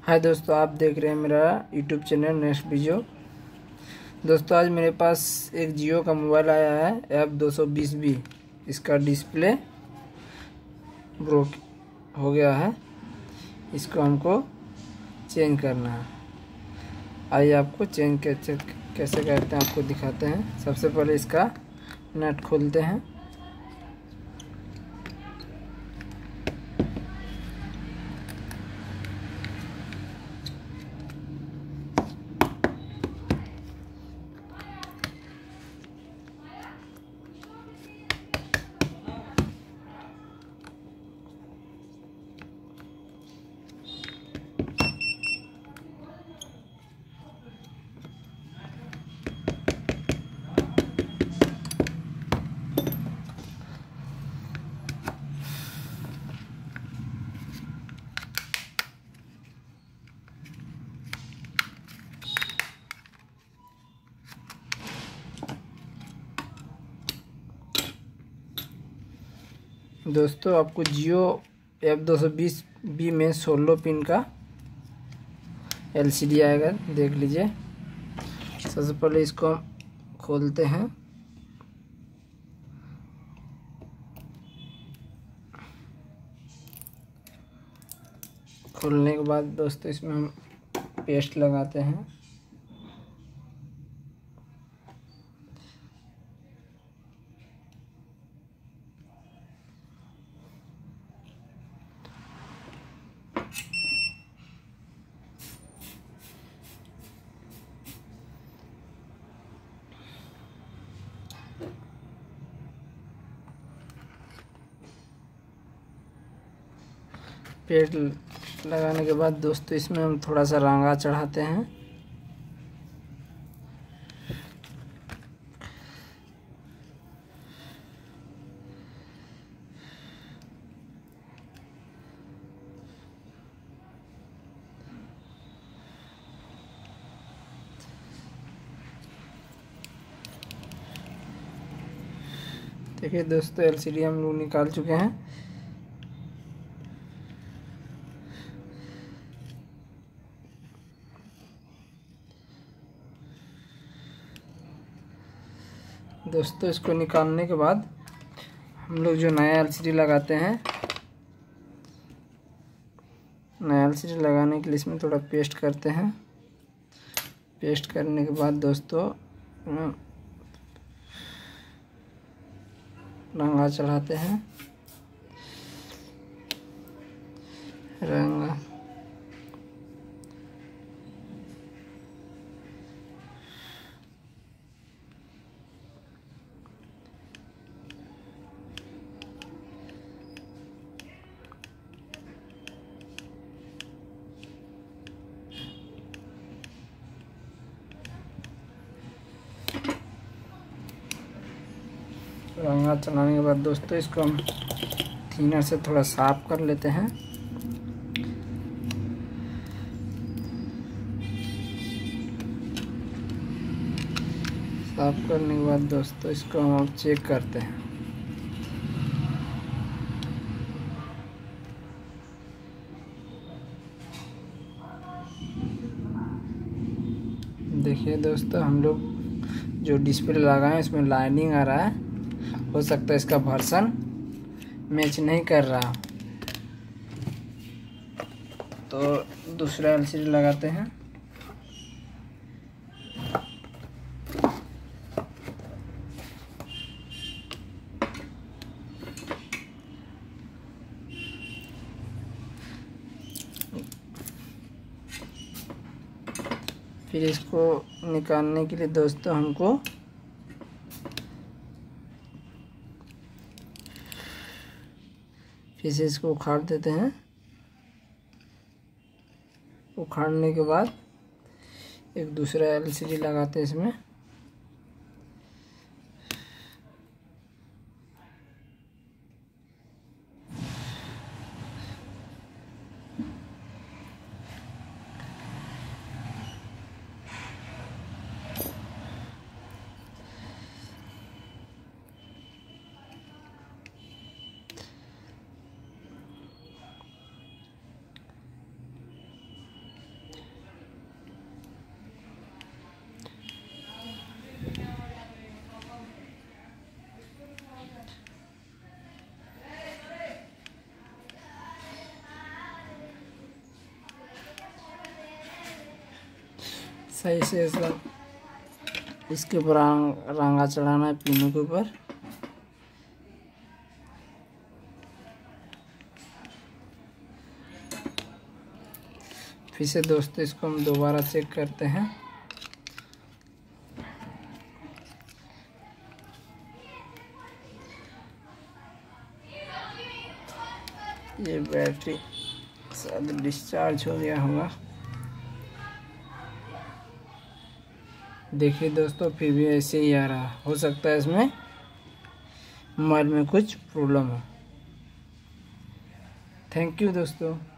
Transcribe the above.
हाय दोस्तों, आप देख रहे हैं मेरा यूट्यूब चैनल नेक्स्ट वीडियो। दोस्तों आज मेरे पास एक जियो का मोबाइल आया है f220b। इसका डिस्प्ले ब्रोक हो गया है, इसको हमको चेंज करना है। आइए आपको चेंज कैसे करते हैं आपको दिखाते हैं। सबसे पहले इसका नट खोलते हैं। दोस्तों आपको जियो f220b में 16 पिन का LCD आएगा, देख लीजिए। सबसे पहले इसको खोलते हैं। खोलने के बाद दोस्तों इसमें हम पेस्ट लगाते हैं। पेस्ट लगाने के बाद दोस्तों इसमें हम थोड़ा सा रंगा चढ़ाते हैं। देखिए दोस्तों, LCD हम लोग निकाल चुके हैं। दोस्तों इसको निकालने के बाद हम लोग जो नया LCD लगाते हैं, नया LCD लगाने के लिए इसमें थोड़ा पेस्ट करते हैं। पेस्ट करने के बाद दोस्तों रंगा चढ़ाते हैं। रंगा रंगा चलाने के बाद दोस्तों इसको हम थिनर से थोड़ा साफ कर लेते हैं। साफ करने के बाद दोस्तों इसको हम चेक करते हैं। देखिए दोस्तों, हम लोग जो डिस्प्ले लगाए इसमें लाइनिंग आ रहा है। हो सकता है इसका वर्जन मैच नहीं कर रहा, तो दूसरा LCD लगाते हैं। फिर इसको निकालने के लिए दोस्तों हमको फिर से इसको उखाड़ देते हैं। उखाड़ने के बाद एक दूसरा LCD लगाते हैं इसमें। सही से इसके ऊपर रंगा चढ़ाना है पिनों के ऊपर। फिर से दोस्तों इसको हम दोबारा चेक करते हैं। ये बैटरी शायद डिस्चार्ज हो गया होगा। देखिए दोस्तों, फिर भी ऐसे ही आ रहा। हो सकता है इसमें मोबाइल में कुछ प्रॉब्लम हो। थैंक यू दोस्तों।